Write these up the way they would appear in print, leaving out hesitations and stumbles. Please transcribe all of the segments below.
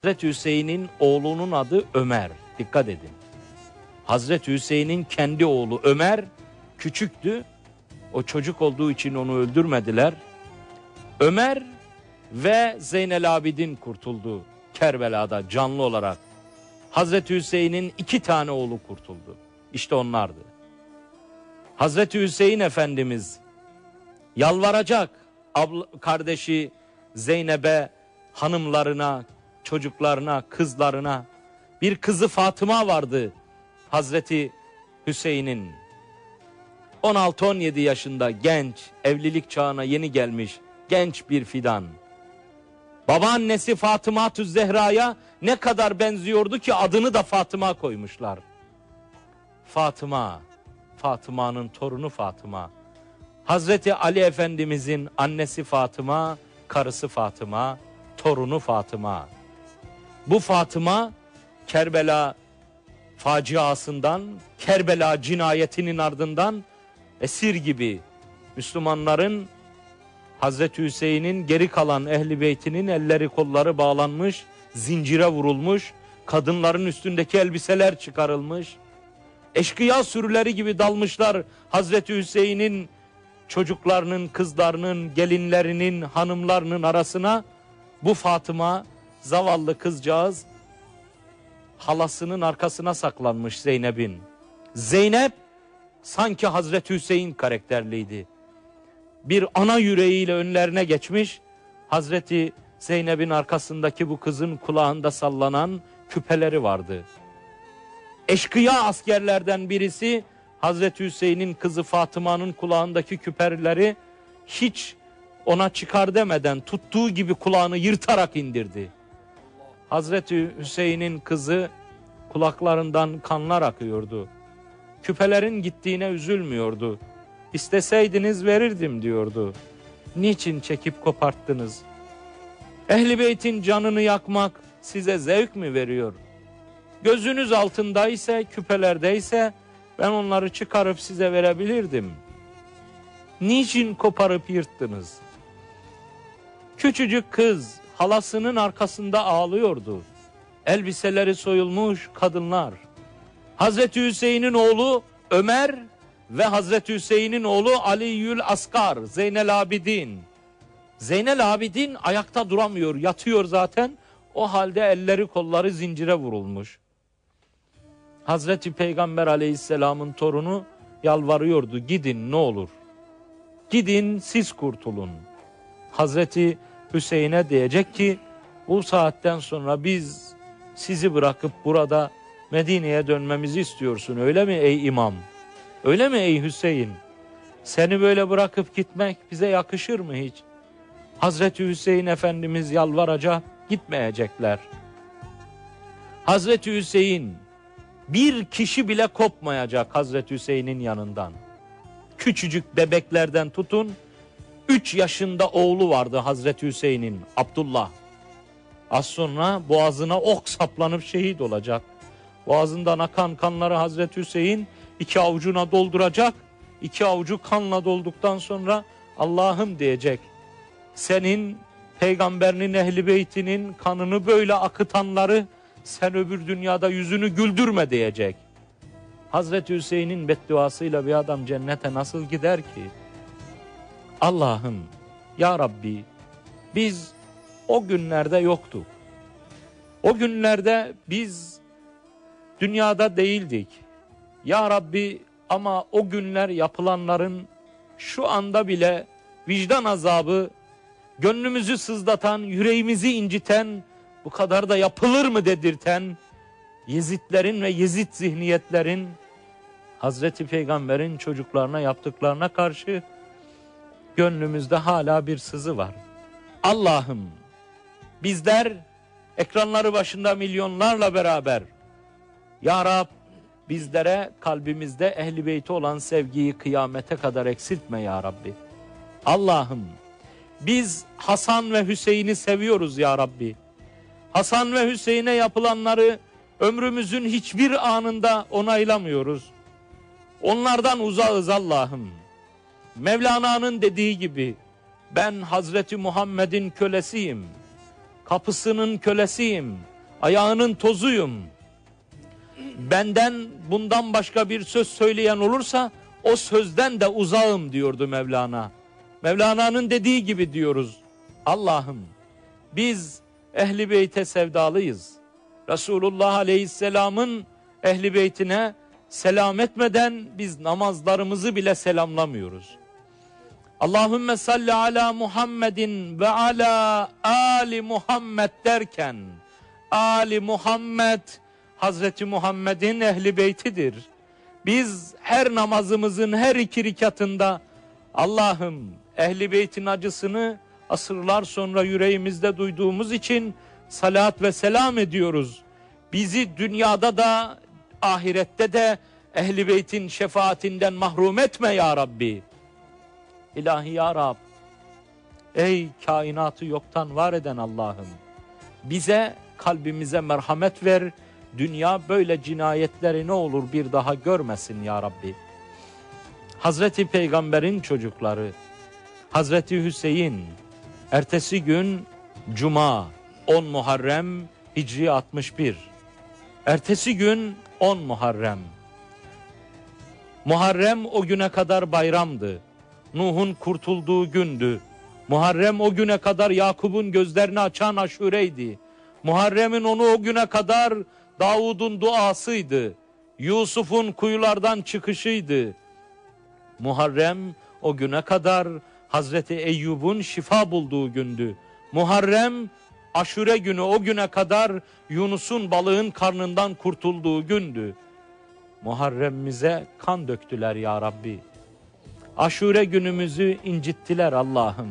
Hazreti Hüseyin'in oğlunun adı Ömer. Dikkat edin. Hazreti Hüseyin'in kendi oğlu Ömer küçüktü. O çocuk olduğu için onu öldürmediler. Ömer ve Zeynel Abidin kurtuldu Kerbela'da canlı olarak. Hazreti Hüseyin'in 2 tane oğlu kurtuldu. İşte onlardı. Hazreti Hüseyin Efendimiz yalvaracak kardeşi Zeynep'e, hanımlarına, çocuklarına, kızlarına. Bir kızı Fatıma vardı Hazreti Hüseyin'in. 16-17 yaşında genç, evlilik çağına yeni gelmiş genç bir fidan. Babaannesi Fatıma-tü Zehra'ya ne kadar benziyordu ki adını da Fatıma koymuşlar. Fatıma, Fatıma'nın torunu Fatıma. Hazreti Ali Efendimizin annesi Fatıma, karısı Fatıma, torunu Fatıma. Bu Fatıma Kerbela faciasından, Kerbela cinayetinin ardından esir gibi Müslümanların Hazreti Hüseyin'in geri kalan ehli beytinin elleri kolları bağlanmış, zincire vurulmuş, kadınların üstündeki elbiseler çıkarılmış, eşkıya sürüleri gibi dalmışlar Hazreti Hüseyin'in çocuklarının, kızlarının, gelinlerinin, hanımlarının arasına. Bu Fatıma, zavallı kızcağız, halasının arkasına saklanmış Zeynep'in. Zeynep sanki Hazreti Hüseyin karakterliydi. Bir ana yüreğiyle önlerine geçmiş, Hazreti Zeynep'in arkasındaki bu kızın kulağında sallanan küpeleri vardı. Eşkıya askerlerden birisi Hazreti Hüseyin'in kızı Fatıma'nın kulağındaki küpeleri hiç ona çıkar demeden tuttuğu gibi kulağını yırtarak indirdi. Hazreti Hüseyin'in kızı kulaklarından kanlar akıyordu. Küpelerin gittiğine üzülmüyordu. İsteseydiniz verirdim diyordu. Niçin çekip koparttınız? Ehl-i Beyt'in canını yakmak size zevk mi veriyor? Gözünüz altındaysa, küpelerdeyse ben onları çıkarıp size verebilirdim. Niçin koparıp yırttınız? Küçücük kız halasının arkasında ağlıyordu. Elbiseleri soyulmuş kadınlar. Hazreti Hüseyin'in oğlu Ömer ve Hazreti Hüseyin'in oğlu Ali'ül Asgar, Zeynel Abidin. Zeynel Abidin ayakta duramıyor, yatıyor zaten. O halde elleri kolları zincire vurulmuş. Hazreti Peygamber Aleyhisselam'ın torunu yalvarıyordu. Gidin ne olur. Gidin siz kurtulun. Hazreti Hüseyin'e diyecek ki bu saatten sonra biz sizi bırakıp burada Medine'ye dönmemizi istiyorsun, öyle mi ey imam? Öyle mi ey Hüseyin? Seni böyle bırakıp gitmek bize yakışır mı hiç? Hazreti Hüseyin Efendimiz yalvaracak, gitmeyecekler. Hazreti Hüseyin, bir kişi bile kopmayacak Hazreti Hüseyin'in yanından. Küçücük bebeklerden tutun, 3 yaşında oğlu vardı Hazreti Hüseyin'in, Abdullah. Az sonra boğazına ok saplanıp şehit olacak. Boğazından akan kanları Hazreti Hüseyin 2 avucuna dolduracak. 2 avucu kanla dolduktan sonra Allah'ım diyecek. Senin peygamberinin, ehli beytinin kanını böyle akıtanları sen öbür dünyada yüzünü güldürme diyecek. Hazreti Hüseyin'in bedduasıyla bir adam cennete nasıl gider ki? Allah'ım, ya Rabbi, biz o günlerde yoktuk. O günlerde biz dünyada değildik. Ya Rabbi, ama o günler yapılanların şu anda bile vicdan azabı, gönlümüzü sızlatan, yüreğimizi inciten, bu kadar da yapılır mı dedirten Yezidlerin ve Yezid zihniyetlerin Hazreti Peygamber'in çocuklarına yaptıklarına karşı gönlümüzde hala bir sızı var. Allah'ım, bizler ekranları başında milyonlarla beraber Ya Rab, bizlere kalbimizde Ehl-i Beyt'e olan sevgiyi kıyamete kadar eksiltme Ya Rabbi. Allah'ım, biz Hasan ve Hüseyin'i seviyoruz Ya Rabbi. Hasan ve Hüseyin'e yapılanları ömrümüzün hiçbir anında onaylamıyoruz. Onlardan uzağız Allah'ım. Mevlana'nın dediği gibi ben Hazreti Muhammed'in kölesiyim. Kapısının kölesiyim. ayağının tozuyum. Benden bundan başka bir söz söyleyen olursa o sözden de uzağım diyordu Mevlana. Mevlana'nın dediği gibi diyoruz. Allah'ım biz Ehl-i Beyt'e sevdalıyız. Resulullah Aleyhisselam'ın Ehl-i Beyt'ine selam etmeden biz namazlarımızı bile selamlamıyoruz. Allahümme salli ala Muhammedin ve ala Ali Muhammed derken Ali Muhammed Hazreti Muhammed'in Ehl-i Beytidir. Biz her namazımızın her iki rekatında Allah'ım Ehl-i Beyt'in acısını asırlar sonra yüreğimizde duyduğumuz için salat ve selam ediyoruz. Bizi dünyada da ahirette de Ehl-i Beyt'in şefaatinden mahrum etme ya Rabbi. İlahi ya Rab, ey kainatı yoktan var eden Allah'ım, bize, kalbimize merhamet ver, dünya böyle cinayetleri ne olur bir daha görmesin ya Rabbi. Hazreti Peygamber'in çocukları, Hazreti Hüseyin, ertesi gün Cuma, 10 Muharrem, Hicri 61. Ertesi gün 10 Muharrem. Muharrem o güne kadar bayramdı. Nuh'un kurtulduğu gündü. Muharrem o güne kadar Yakup'un gözlerini açan aşureydi. Muharrem'in onu o güne kadar Davud'un duasıydı. Yusuf'un kuyulardan çıkışıydı. Muharrem o güne kadar Hazreti Eyyub'un şifa bulduğu gündü. Muharrem Aşure günü o güne kadar Yunus'un balığın karnından kurtulduğu gündü. Muharrem'imize kan döktüler ya Rabbi. Aşure günümüzü incittiler Allah'ım.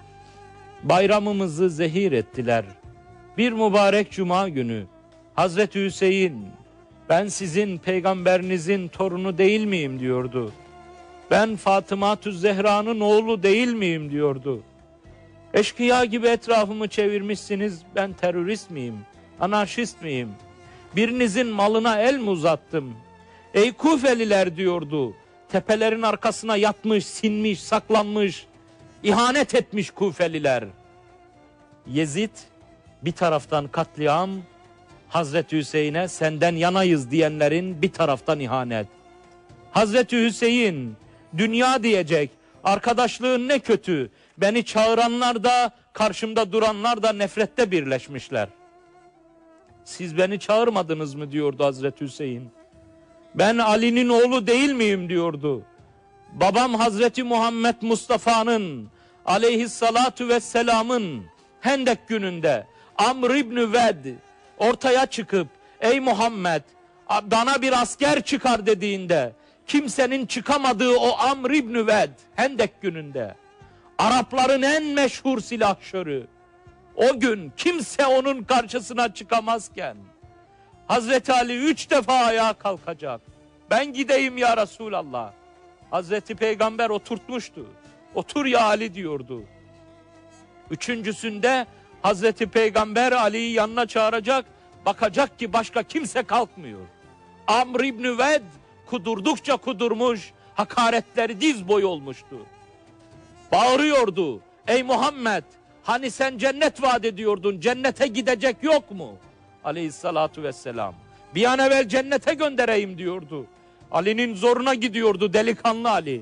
Bayramımızı zehir ettiler. Bir mübarek cuma günü Hazreti Hüseyin, ben sizin peygamberinizin torunu değil miyim diyordu. Ben Fatıma-tü Zehra'nın oğlu değil miyim diyordu. Eşkıya gibi etrafımı çevirmişsiniz, ben terörist miyim, anarşist miyim? Birinizin malına el mi uzattım? Ey Kufeliler diyordu. Tepelerin arkasına yatmış, sinmiş, saklanmış, ihanet etmiş Kufeliler. Yezid bir taraftan katliam, Hazreti Hüseyin'e senden yanayız diyenlerin bir taraftan ihanet. Hazreti Hüseyin dünya diyecek, arkadaşlığın ne kötü, beni çağıranlar da karşımda duranlar da nefrette birleşmişler. Siz beni çağırmadınız mı diyordu Hazreti Hüseyin. Ben Ali'nin oğlu değil miyim diyordu. Babam Hazreti Muhammed Mustafa'nın aleyhissalatu vesselamın Hendek gününde Amr İbni Ved ortaya çıkıp ey Muhammed bana bir asker çıkar dediğinde kimsenin çıkamadığı o Amr İbni Ved Hendek gününde Arapların en meşhur silahşörü, o gün kimse onun karşısına çıkamazken Hazreti Ali 3 defa ayağa kalkacak. Ben gideyim ya Resulallah. Hazreti Peygamber oturtmuştu. Otur ya Ali diyordu. Üçüncüsünde Hazreti Peygamber Ali'yi yanına çağıracak. Bakacak ki başka kimse kalkmıyor. Amr İbni Ved kudurdukça kudurmuş, hakaretleri diz boyu olmuştu. Bağırıyordu. Ey Muhammed, hani sen cennet vaat ediyordun, cennete gidecek yok mu? Aleyhissalatu vesselam. Bir an evvel cennete göndereyim diyordu. Ali'nin zoruna gidiyordu delikanlı Ali.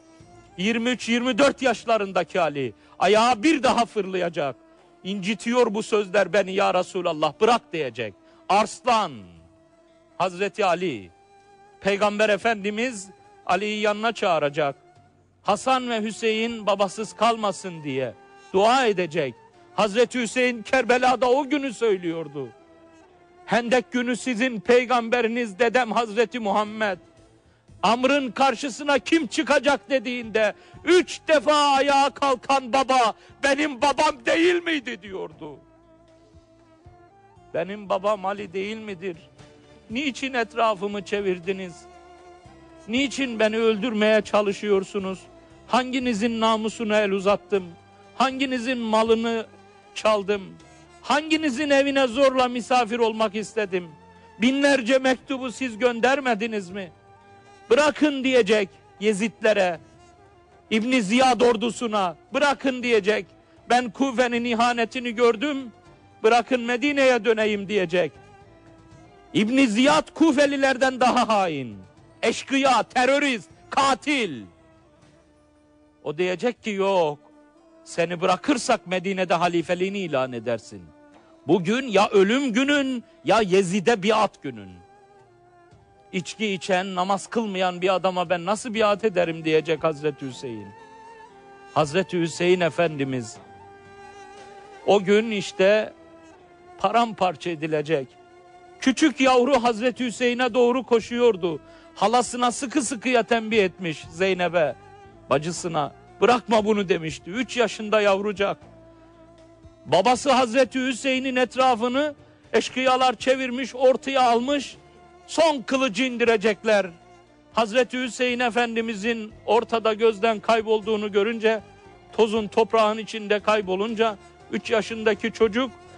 23-24 yaşlarındaki Ali. Ayağa bir daha fırlayacak. İncitiyor bu sözler beni ya Resulallah, bırak diyecek. Arslan Hazreti Ali. Peygamber Efendimiz Ali'yi yanına çağıracak. Hasan ve Hüseyin babasız kalmasın diye dua edecek. Hazreti Hüseyin Kerbela'da o günü söylüyordu. Hendek günü sizin peygamberiniz dedem Hazreti Muhammed. Amr'ın karşısına kim çıkacak dediğinde 3 defa ayağa kalkan baba benim babam değil miydi diyordu. Benim babam Ali değil midir? Niçin etrafımı çevirdiniz? Niçin beni öldürmeye çalışıyorsunuz? Hanginizin namusuna el uzattım? Hanginizin malını çaldım? Hanginizin evine zorla misafir olmak istedim? Binlerce mektubu siz göndermediniz mi? Bırakın diyecek Yezidlere, İbn Ziyad ordusuna, bırakın diyecek. Ben Kufe'nin ihanetini gördüm. bırakın Medine'ye döneyim diyecek. İbn Ziyad Kufelilerden daha hain, eşkıya, terörist, katil. O diyecek ki yok, seni bırakırsak Medine'de halifeliğini ilan edersin. Bugün ya ölüm günün ya Yezid'e biat günün. İçki içen, namaz kılmayan bir adama ben nasıl biat ederim diyecek Hazreti Hüseyin. Hazreti Hüseyin Efendimiz o gün işte paramparça edilecek. Küçük yavru Hazreti Hüseyin'e doğru koşuyordu. Halasına sıkı sıkıya tembih etmiş Zeynep'e, bacısına. Bırakma bunu demişti. 3 yaşında yavrucak. Babası Hazreti Hüseyin'in etrafını eşkıyalar çevirmiş, ortaya almış. Son kılıcı indirecekler. Hazreti Hüseyin Efendimizin ortada gözden kaybolduğunu görünce, tozun toprağın içinde kaybolunca 3 yaşındaki çocuk